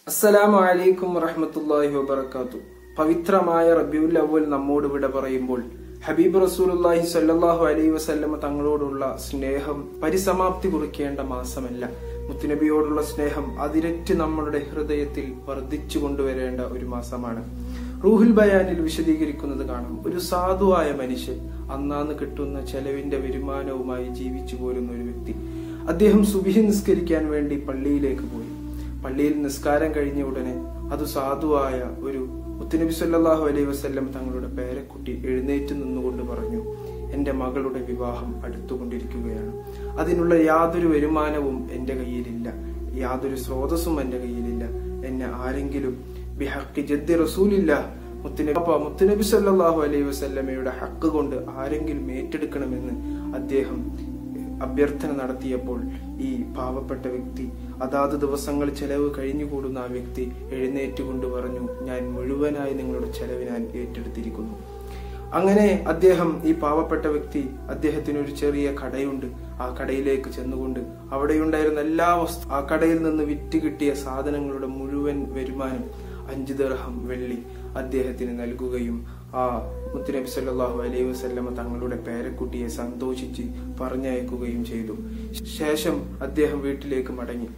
അസ്സലാമു അലൈക്കും വറഹ്മത്തുള്ളാഹി വബറകാതുഹു. പവിത്രമായ റബീഉൽ അവ്വൽ നമ്മോട് വിട പറയുമ്പോൾ ഹബീബ് റസൂലുള്ളാഹി സ്വല്ലല്ലാഹു അലൈഹി വസല്ലം തങ്ങളോടുള്ള സ്നേഹം പരിസമാപ്തി കുറിക്കേണ്ട മാസമല്ല. മുത്തുനബിയോടുള്ള സ്നേഹം അതിരറ്റ് നമ്മളുടെ ഹൃദയത്തിൽ വർദ്ധിച്ചു കൊണ്ടുവരേണ്ട ഒരു മാസമാണ്. റൂഹുൽ ബയാനിൽ വിശദീകരിക്കുന്നത് കാണാം. ഒരു സാധുവായ മനുഷ്യൻ അന്നാന്ന് കിട്ടുന്ന ചെലവിന്റെ വരുമാനവുമായി ജീവിച്ചു പോരുന്ന ഒരു വ്യക്തി. അദ്ദേഹം സുബ്ഹി നിസ്കരിക്കാൻ വേണ്ടി പള്ളിയിലേക്ക് പോയി. പള്ളിയിൽ നിസ്കാരം കഴിഞ്ഞ ഉടനെ അത് സാധുവായ ഒരു മുത്തുനബി സല്ലല്ലാഹു അലൈഹി വസല്ലം തങ്ങളുടെ പേരക്കുട്ടി എഴുന്നേറ്റ് നിന്നുകൊണ്ട് പറഞ്ഞു, എന്റെ മകളുടെ വിവാഹം അടുത്തുകൊണ്ടിരിക്കുകയാണ്. അതിനുള്ള യാതൊരു വരുമാനവും എന്റെ കയ്യിലില്ല, യാതൊരു സ്രോതസ്സും എന്റെ കയ്യിലില്ല. എന്നെ ആരെങ്കിലും ബിഹഖി ജദ്ദി റസൂലില്ലാഹ് മുത്തുനബി സല്ലല്ലാഹു അലൈഹി വസല്ലമയുടെ ഹക്ക് കൊണ്ട് ആരെങ്കിലും ഏറ്റെടുക്കണമെന്ന് അദ്ദേഹം അഭ്യർത്ഥന നടത്തിയപ്പോൾ ഈ പാവപ്പെട്ട വ്യക്തി, അതാത് ദിവസങ്ങൾ ചെലവ് കഴിഞ്ഞുകൂടുന്ന ആ വ്യക്തി എഴുന്നേറ്റുകൊണ്ട് പറഞ്ഞു, ഞാൻ മുഴുവനായി നിങ്ങളുടെ ചെലവ് ഞാൻ ഏറ്റെടുത്തിരിക്കുന്നു. അങ്ങനെ അദ്ദേഹം, ഈ പാവപ്പെട്ട വ്യക്തി, അദ്ദേഹത്തിന് ഒരു ചെറിയ കടയുണ്ട്. ആ കടയിലേക്ക് ചെന്നുകൊണ്ട് അവിടെയുണ്ടായിരുന്ന എല്ലാ ആ കടയിൽ നിന്ന് വിറ്റ് കിട്ടിയ സാധനങ്ങളുടെ മുഴുവൻ വരുമാനം 5 ദിർഹം വെള്ളി അദ്ദേഹത്തിന് നൽകുകയും ആ മുത്തുനബി സല്ലല്ലാഹു അലൈഹി വസല്ലമ തങ്ങളുടെ പേരക്കുട്ടിയെ സന്തോഷിച്ച് പറഞ്ഞയക്കുകയും ചെയ്തു. ശേഷം അദ്ദേഹം വീട്ടിലേക്ക് മടങ്ങി.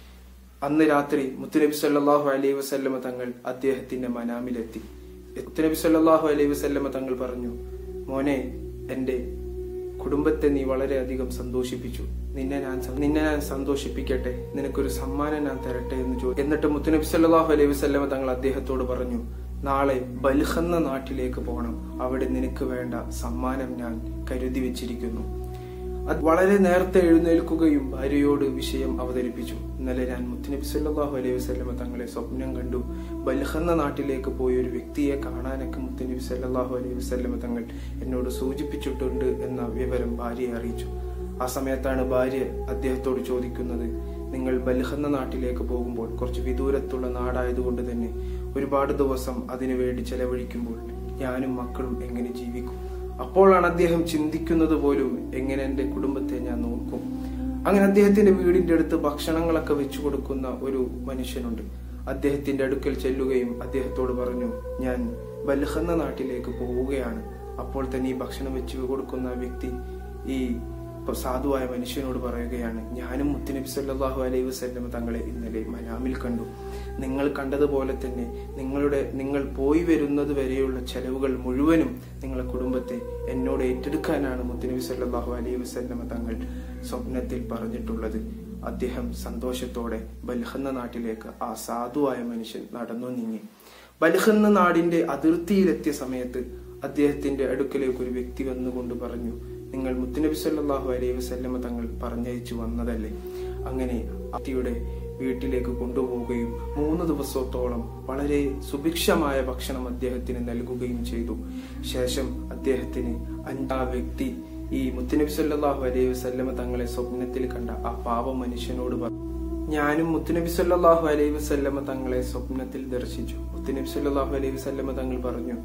അന്ന് രാത്രി മുത്തുനബി സല്ലല്ലാഹു അലൈഹി വസല്ലമ തങ്ങൾ അദ്ദേഹത്തിന്റെ മനാമിലെത്തി. മുത്തുനബി സല്ലല്ലാഹു അലൈഹി വസല്ലമ തങ്ങൾ പറഞ്ഞു, മോനെ, എന്റെ കുടുംബത്തെ നീ വളരെയധികം സന്തോഷിപ്പിച്ചു. നിന്നെ ഞാൻ സന്തോഷിപ്പിക്കട്ടെ, നിനക്കൊരു സമ്മാനം ഞാൻ തരട്ടെ എന്ന് ചോദിച്ചു. എന്നിട്ട് മുത്തുനബി സല്ലല്ലാഹു അലൈഹി വസല്ലമ തങ്ങൾ അദ്ദേഹത്തോട് പറഞ്ഞു, നാളെ ബൽഖ് എന്ന നാട്ടിലേക്ക് പോകണം, അവിടെ നിനക്ക് വേണ്ട സമ്മാനം ഞാൻ കരുതി വെച്ചിരിക്കുന്നു. അത് വളരെ നേരത്തെ എഴുന്നേൽക്കുകയും ഭാര്യയോട് വിഷയം അവതരിപ്പിച്ചു. ഇന്നലെ ഞാൻ മുത്തുനബി സല്ലല്ലാഹു അലൈഹി വസല്ലമ തങ്ങളെ സ്വപ്നം കണ്ടു. ബൽഖ് എന്ന നാട്ടിലേക്ക് പോയ ഒരു വ്യക്തിയെ കാണാനൊക്കെ മുത്തുനബി സല്ലല്ലാഹു അലൈഹി വസല്ലമ തങ്ങൾ എന്നോട് സൂചിപ്പിച്ചിട്ടുണ്ട് എന്ന വിവരം ഭാര്യയെ അറിയിച്ചു. ആ സമയത്താണ് ഭാര്യ അദ്ദേഹത്തോട് ചോദിക്കുന്നത്, നിങ്ങൾ ബൽഖ് എന്ന നാട്ടിലേക്ക് പോകുമ്പോൾ കുറച്ച് വിദൂരത്തുള്ള നാടായതുകൊണ്ട് തന്നെ ഒരുപാട് ദിവസം അതിനു വേണ്ടി ചെലവഴിക്കുമ്പോൾ ഞാനും മക്കളും എങ്ങനെ ജീവിക്കും? അപ്പോഴാണ് അദ്ദേഹം ചിന്തിക്കുന്നത് പോലും, എങ്ങനെ എന്റെ കുടുംബത്തെ ഞാൻ നോക്കും? അങ്ങനെ അദ്ദേഹത്തിന്റെ വീടിന്റെ അടുത്ത് ഭക്ഷണങ്ങളൊക്കെ വെച്ചു കൊടുക്കുന്ന ഒരു മനുഷ്യനുണ്ട്. അദ്ദേഹത്തിന്റെ അടുക്കൽ ചെല്ലുകയും അദ്ദേഹത്തോട് പറഞ്ഞു, ഞാൻ ബൽഖ് എന്ന നാട്ടിലേക്ക് പോവുകയാണ്. അപ്പോൾ തന്നെ ഈ ഭക്ഷണം വെച്ചു കൊടുക്കുന്ന വ്യക്തി ഈ സാധുവായ മനുഷ്യനോട് പറയുകയാണ്, ഞാനും മുത്തുനബി സല്ലല്ലാഹു അലൈഹി വസല്ലം തങ്ങളെ ഇന്നലെ മനാമിൽ കണ്ടു. നിങ്ങൾ കണ്ടതുപോലെ തന്നെ നിങ്ങൾ പോയി വരുന്നത് വരെയുള്ള ചെലവുകൾ മുഴുവനും നിങ്ങളുടെ കുടുംബത്തെ എന്നോട് ഏറ്റെടുക്കാനാണ് മുത്തുനബി സല്ലല്ലാഹു അലൈഹി വസല്ലം തങ്ങൾ സ്വപ്നത്തിൽ പറഞ്ഞിട്ടുള്ളത്. അദ്ദേഹം സന്തോഷത്തോടെ ബൽഖ് എന്ന നാട്ടിലേക്ക് ആ സാധുവായ മനുഷ്യൻ നടന്നു നീങ്ങി. ബൽഖ് എന്ന നാടിന്റെ അതിർത്തിയിലെത്തിയ സമയത്ത് അദ്ദേഹത്തിന്റെ അടുക്കലേക്ക് ഒരു വ്യക്തി വന്നുകൊണ്ട് പറഞ്ഞു, നിങ്ങൾ മുത്തുനബി സല്ലല്ലാഹു അലൈഹി വസല്ലമ തങ്ങൾ പറഞ്ഞയച്ചു വന്നതല്ലേ? അങ്ങനെ വ്യക്തിയുടെ വീട്ടിലേക്ക് കൊണ്ടുപോവുകയും 3 ദിവസത്തോളം വളരെ സുഭിക്ഷമായ ഭക്ഷണം അദ്ദേഹത്തിന് നൽകുകയും ചെയ്തു. ശേഷം അദ്ദേഹത്തിന് ആ വ്യക്തി ഈ മുത്തുനബി സല്ലല്ലാഹു അലൈഹി വസല്ലമ തങ്ങളെ സ്വപ്നത്തിൽ കണ്ട ആ പാവ മനുഷ്യനോട് പറഞ്ഞു, ഞാനും മുത്തുനബി സല്ലല്ലാഹു അലൈഹി വസല്ലമ തങ്ങളെ സ്വപ്നത്തിൽ ദർശിച്ചു. മുത്തുനബി സല്ലല്ലാഹു അലൈഹി വസല്ലമ തങ്ങൾ പറഞ്ഞു,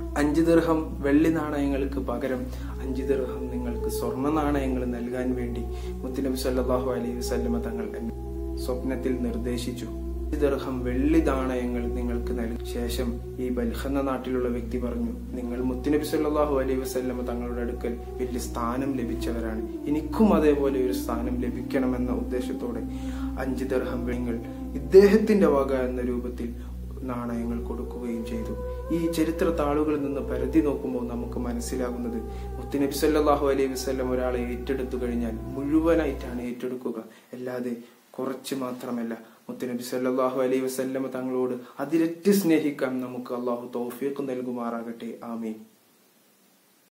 5 ദിർഹം വെള്ളി നാണയങ്ങൾക്ക് പകരം 5 ദിർഹം നിങ്ങൾക്ക് സ്വർണ്ണ നാണയങ്ങൾ നൽകാൻ വേണ്ടി മുത്തുനബി സല്ലല്ലാഹു അലൈഹി വസല്ലമ തങ്ങൾ സ്വപ്നത്തിൽ നിർദ്ദേശിച്ചു. 5 ദിർഹം വെള്ളി നാണയങ്ങൾ നിങ്ങൾക്ക് നൽകി. ശേഷം ഈ ബൽഖ് എന്ന നാട്ടിലുള്ള വ്യക്തി പറഞ്ഞു, നിങ്ങൾ മുത്തുനബി സല്ലല്ലാഹു അലൈഹി വസല്ലമ തങ്ങളുടെ അടുക്കൽ വലിയ സ്ഥാനം ലഭിച്ചവരാണ്, എനിക്കും അതേപോലെ ഒരു സ്ഥാനം ലഭിക്കണമെന്ന ഉദ്ദേശത്തോടെ 5 ദിർഹം വെള്ളികൾ ഇദ്ദേഹത്തിന്റെ വക എന്ന രൂപത്തിൽ നാണയങ്ങൾ കൊടുക്കുകയും ചെയ്തു. ഈ ചരിത്ര താളുകളിൽ നിന്ന് പരതി നോക്കുമ്പോൾ നമുക്ക് മനസ്സിലാകുന്നത്, മുത്തുനബി സല്ലല്ലാഹു അലൈഹി വസല്ലം ഒരാളെ ഏറ്റെടുത്തു കഴിഞ്ഞാൽ മുഴുവനായിട്ടാണ് ഏറ്റെടുക്കുക, അല്ലാതെ കുറച്ച് മാത്രമല്ല. മുത്തുനബി സല്ലല്ലാഹു അലൈഹി വസല്ലം തങ്ങളോട് അതിരറ്റ് സ്നേഹിക്കാൻ നമുക്ക് അള്ളാഹു തൗഫീഖ് നൽകുമാറാകട്ടെ. ആമീൻ.